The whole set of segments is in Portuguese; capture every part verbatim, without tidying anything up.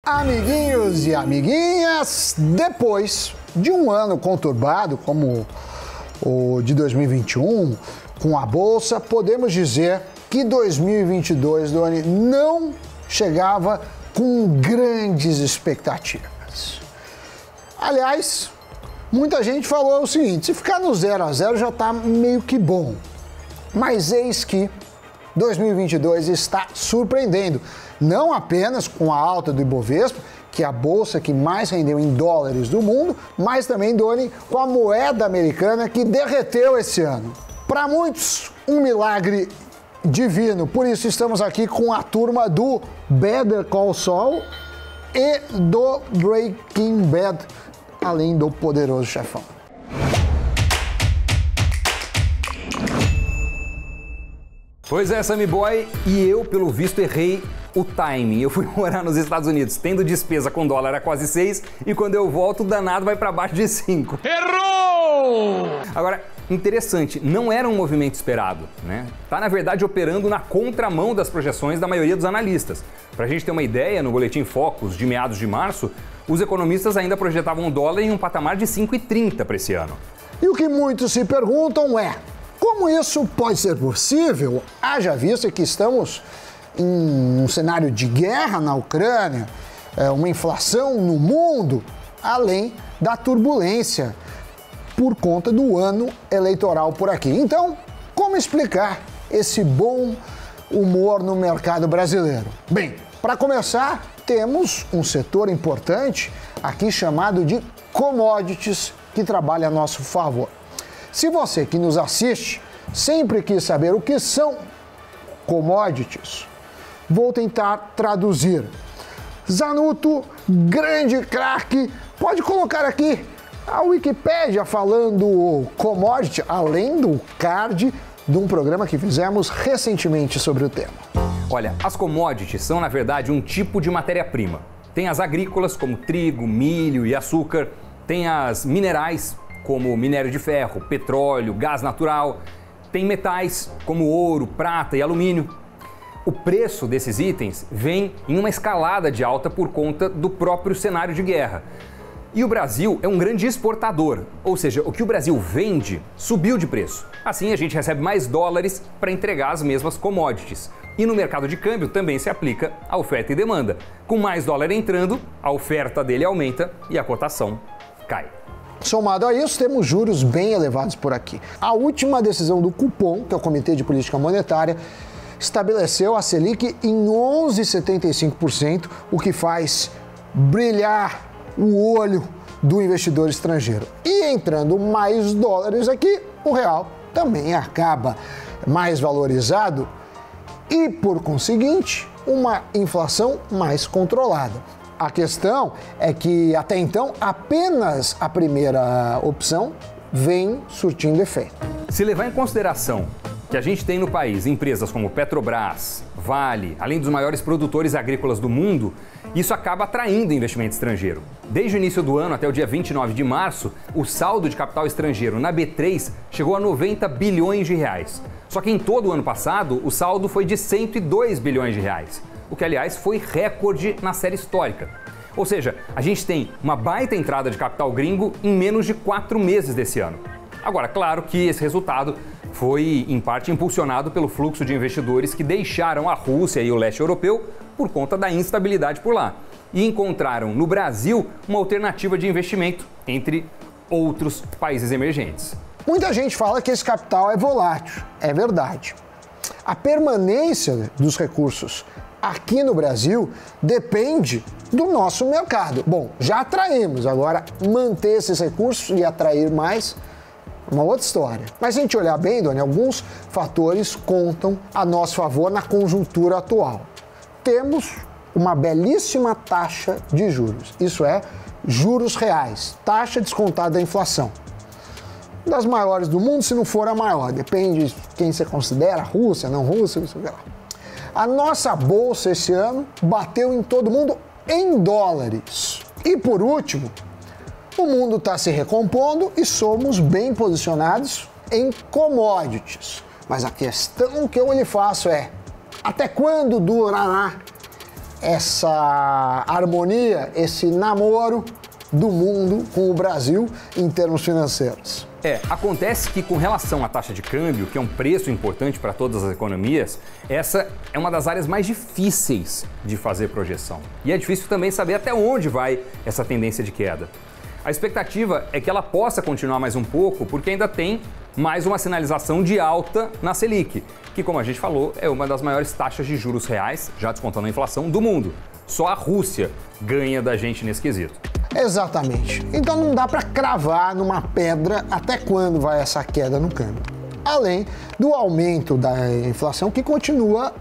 Amiguinhos e amiguinhas, depois de um ano conturbado como o de dois mil e vinte e um, com a Bolsa, podemos dizer que dois mil e vinte e dois, Doni, não chegava com grandes expectativas. Aliás, muita gente falou o seguinte, se ficar no zero a zero já está meio que bom. Mas eis que dois mil e vinte e dois está surpreendendo, não apenas com a alta do Ibovespa, que é a bolsa que mais rendeu em dólares do mundo, mas também, Doni, com a moeda americana que derreteu esse ano. Para muitos, um milagre divino, por isso estamos aqui com a turma do Better Call Saul e do Breaking Bad, além do Poderoso Chefão. Pois é, Sammy Boy, e eu, pelo visto, errei o timing. Eu fui morar nos Estados Unidos tendo despesa com dólar a quase seis e quando eu volto o danado vai para baixo de cinco. Errou! Agora, interessante, não era um movimento esperado, né? Tá, na verdade, operando na contramão das projeções da maioria dos analistas. Pra gente ter uma ideia, no Boletim Focus de meados de março, os economistas ainda projetavam o dólar em um patamar de cinco e trinta para esse ano. E o que muitos se perguntam é, como isso pode ser possível? Haja vista que estamos em um cenário de guerra na Ucrânia, uma inflação no mundo, além da turbulência por conta do ano eleitoral por aqui. Então, como explicar esse bom humor no mercado brasileiro? Bem, para começar, temos um setor importante aqui chamado de commodities que trabalha a nosso favor. Se você que nos assiste sempre quis saber o que são commodities, vou tentar traduzir. Zanuto, grande craque, pode colocar aqui a Wikipédia falando commodity, além do card de um programa que fizemos recentemente sobre o tema. Olha, as commodities são, na verdade, um tipo de matéria-prima. Tem as agrícolas, como trigo, milho e açúcar, tem as minerais, como minério de ferro, petróleo, gás natural, tem metais, como ouro, prata e alumínio. O preço desses itens vem em uma escalada de alta por conta do próprio cenário de guerra. E o Brasil é um grande exportador, ou seja, o que o Brasil vende subiu de preço. Assim a gente recebe mais dólares para entregar as mesmas commodities. E no mercado de câmbio também se aplica a oferta e demanda. Com mais dólar entrando, a oferta dele aumenta e a cotação cai. Somado a isso, temos juros bem elevados por aqui. A última decisão do Copom, que é o Comitê de Política Monetária, estabeleceu a Selic em onze vírgula setenta e cinco por cento, o que faz brilhar o olho do investidor estrangeiro. E entrando mais dólares aqui, o real também acaba mais valorizado e, por conseguinte, uma inflação mais controlada. A questão é que, até então, apenas a primeira opção vem surtindo efeito. Se levar em consideração que a gente tem no país empresas como Petrobras, Vale, além dos maiores produtores agrícolas do mundo, isso acaba atraindo investimento estrangeiro. Desde o início do ano até o dia vinte e nove de março, o saldo de capital estrangeiro na B três chegou a noventa bilhões de reais. Só que em todo o ano passado, o saldo foi de cento e dois bilhões de reais, o que, aliás, foi recorde na série histórica. Ou seja, a gente tem uma baita entrada de capital gringo em menos de quatro meses desse ano. Agora, claro que esse resultado foi, em parte, impulsionado pelo fluxo de investidores que deixaram a Rússia e o leste europeu por conta da instabilidade por lá e encontraram no Brasil uma alternativa de investimento entre outros países emergentes. Muita gente fala que esse capital é volátil, é verdade. A permanência dos recursos aqui no Brasil depende do nosso mercado. Bom, já atraímos, agora manter esses recursos e atrair mais, uma outra história. Mas se a gente olhar bem, Doni, alguns fatores contam a nosso favor na conjuntura atual. Temos uma belíssima taxa de juros, isso é, juros reais, taxa descontada da inflação. Das maiores do mundo, se não for a maior, depende de quem você considera, Rússia, não Rússia, não sei o que lá. A nossa bolsa esse ano bateu em todo mundo em dólares. E por último, o mundo está se recompondo e somos bem posicionados em commodities. Mas a questão que eu lhe faço é, até quando durará essa harmonia, esse namoro do mundo com o Brasil em termos financeiros. É, acontece que com relação à taxa de câmbio, que é um preço importante para todas as economias, essa é uma das áreas mais difíceis de fazer projeção. E é difícil também saber até onde vai essa tendência de queda. A expectativa é que ela possa continuar mais um pouco, porque ainda tem mais uma sinalização de alta na Selic, que, como a gente falou, é uma das maiores taxas de juros reais, já descontando a inflação, do mundo. Só a Rússia ganha da gente nesse quesito. Exatamente. Então não dá para cravar numa pedra até quando vai essa queda no câmbio. Além do aumento da inflação, que continua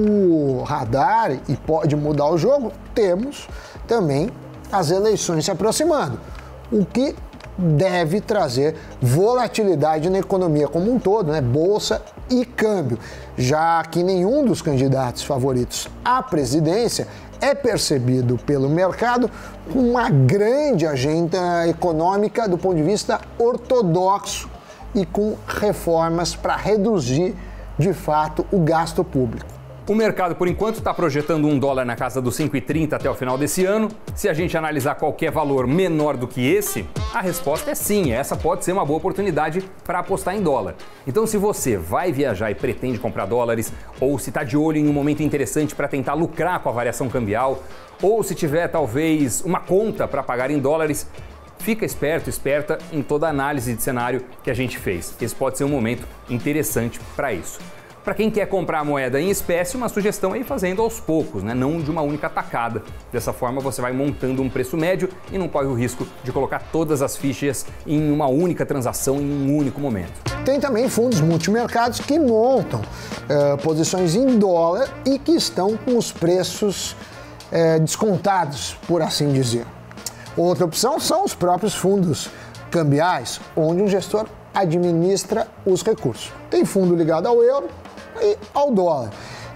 no radar e pode mudar o jogo, temos também as eleições se aproximando, o que deve trazer volatilidade na economia como um todo, né? Bolsa e câmbio, já que nenhum dos candidatos favoritos à presidência é percebido pelo mercado com uma grande agenda econômica do ponto de vista ortodoxo e com reformas para reduzir, de fato, o gasto público. O mercado, por enquanto, está projetando um dólar na casa dos cinco e trinta até o final desse ano. Se a gente analisar qualquer valor menor do que esse, a resposta é sim, essa pode ser uma boa oportunidade para apostar em dólar. Então, se você vai viajar e pretende comprar dólares, ou se está de olho em um momento interessante para tentar lucrar com a variação cambial, ou se tiver talvez uma conta para pagar em dólares, fica esperto, esperta em toda a análise de cenário que a gente fez. Esse pode ser um momento interessante para isso. Para quem quer comprar a moeda em espécie, uma sugestão é ir fazendo aos poucos, né? Não de uma única tacada. Dessa forma você vai montando um preço médio e não corre o risco de colocar todas as fichas em uma única transação em um único momento. Tem também fundos multimercados que montam uh, posições em dólar e que estão com os preços uh, descontados, por assim dizer. Outra opção são os próprios fundos cambiais, onde um gestor administra os recursos. Tem fundo ligado ao euro e ao dólar.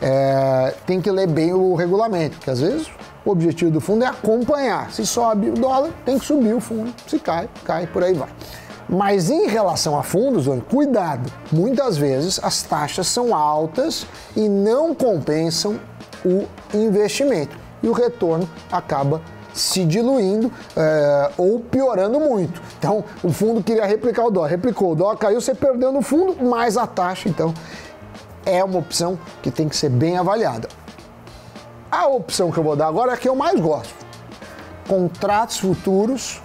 É, tem que ler bem o regulamento, porque às vezes o objetivo do fundo é acompanhar. Se sobe o dólar, tem que subir o fundo. Se cai, cai, por aí vai. Mas em relação a fundos, olha, cuidado. Muitas vezes as taxas são altas e não compensam o investimento. E o retorno acaba se diluindo é, ou piorando muito. Então, o fundo queria replicar o dólar, replicou, o dólar caiu, você perdeu no fundo, mais a taxa. Então, é uma opção que tem que ser bem avaliada. A opção que eu vou dar agora é a que eu mais gosto. Contratos futuros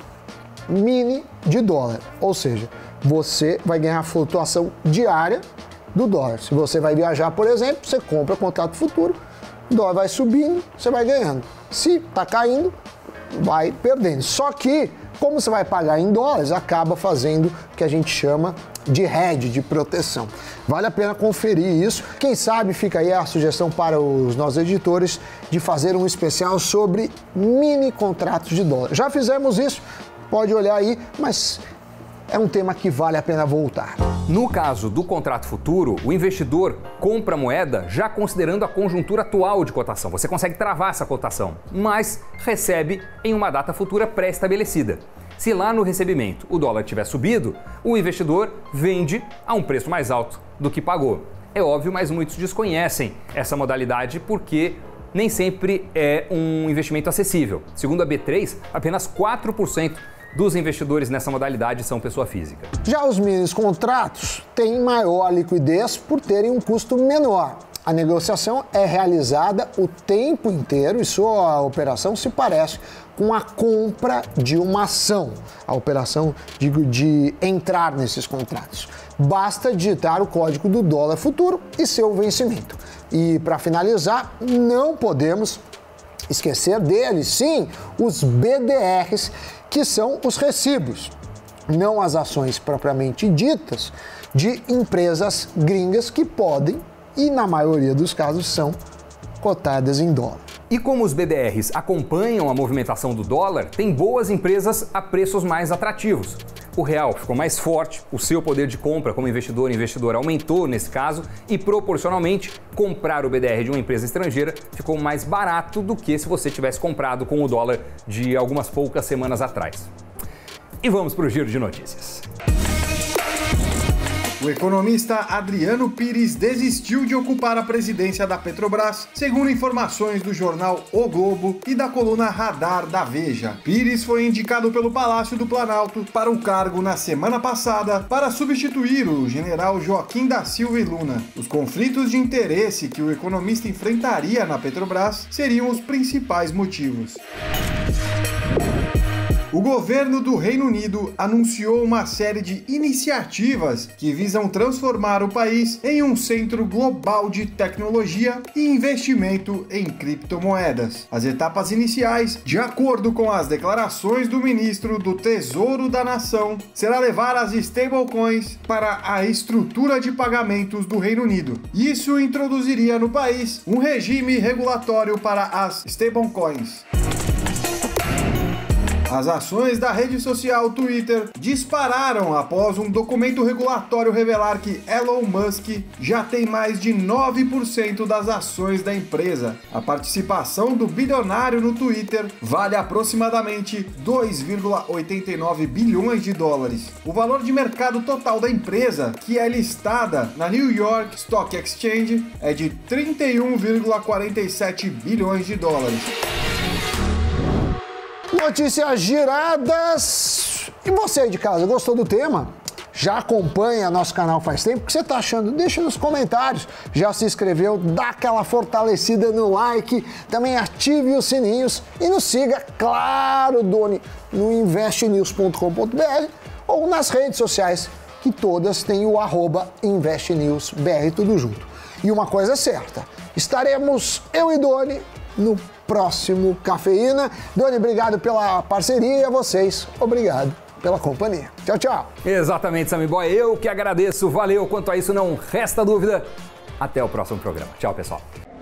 mini de dólar. Ou seja, você vai ganhar a flutuação diária do dólar. Se você vai viajar, por exemplo, você compra contrato futuro, o dólar vai subindo, você vai ganhando. Se está caindo, vai perdendo. Só que, como você vai pagar em dólares, acaba fazendo o que a gente chama de hedge, de proteção. Vale a pena conferir isso. Quem sabe fica aí a sugestão para os nossos editores de fazer um especial sobre mini contratos de dólar. Já fizemos isso, pode olhar aí, mas é um tema que vale a pena voltar. No caso do contrato futuro, o investidor compra a moeda já considerando a conjuntura atual de cotação. Você consegue travar essa cotação, mas recebe em uma data futura pré-estabelecida. Se lá no recebimento o dólar tiver subido, o investidor vende a um preço mais alto do que pagou. É óbvio, mas muitos desconhecem essa modalidade porque nem sempre é um investimento acessível. Segundo a B três, apenas quatro por cento dos investidores nessa modalidade são pessoa física. Já os mini contratos têm maior liquidez por terem um custo menor. A negociação é realizada o tempo inteiro e sua operação se parece com a compra de uma ação. A operação, digo, de entrar nesses contratos. Basta digitar o código do dólar futuro e seu vencimento. E para finalizar, não podemos esquecer deles, sim, os B D Rs, que são os recibos, não as ações propriamente ditas, de empresas gringas que podem, e na maioria dos casos são, cotadas em dólar. E como os B D Rs acompanham a movimentação do dólar, tem boas empresas a preços mais atrativos. O real ficou mais forte, o seu poder de compra como investidor e investidora aumentou nesse caso e, proporcionalmente, comprar o B D R de uma empresa estrangeira ficou mais barato do que se você tivesse comprado com o dólar de algumas poucas semanas atrás. E vamos para o giro de notícias. O economista Adriano Pires desistiu de ocupar a presidência da Petrobras, segundo informações do jornal O Globo e da coluna Radar da Veja. Pires foi indicado pelo Palácio do Planalto para o cargo na semana passada para substituir o general Joaquim da Silva e Luna. Os conflitos de interesse que o economista enfrentaria na Petrobras seriam os principais motivos. O governo do Reino Unido anunciou uma série de iniciativas que visam transformar o país em um centro global de tecnologia e investimento em criptomoedas. As etapas iniciais, de acordo com as declarações do ministro do Tesouro da Nação, será levar as stablecoins para a estrutura de pagamentos do Reino Unido. Isso introduziria no país um regime regulatório para as stablecoins. As ações da rede social Twitter dispararam após um documento regulatório revelar que Elon Musk já tem mais de nove por cento das ações da empresa. A participação do bilionário no Twitter vale aproximadamente dois vírgula oitenta e nove bilhões de dólares. O valor de mercado total da empresa, que é listada na New York Stock Exchange, é de trinta e um vírgula quarenta e sete bilhões de dólares. Notícias giradas. E você aí de casa, gostou do tema? Já acompanha nosso canal faz tempo? O que você está achando? Deixa nos comentários. Já se inscreveu? Dá aquela fortalecida no like. Também ative os sininhos e nos siga, claro, Doni, no investe news ponto com ponto b r ou nas redes sociais, que todas têm o arroba investnewsbr, tudo junto. E uma coisa é certa, estaremos eu e Doni no próximo Cafeína. Doni, obrigado pela parceria e a vocês, obrigado pela companhia. Tchau, tchau. Exatamente, Sammy Boy. Eu que agradeço. Valeu. Quanto a isso, não resta dúvida. Até o próximo programa. Tchau, pessoal.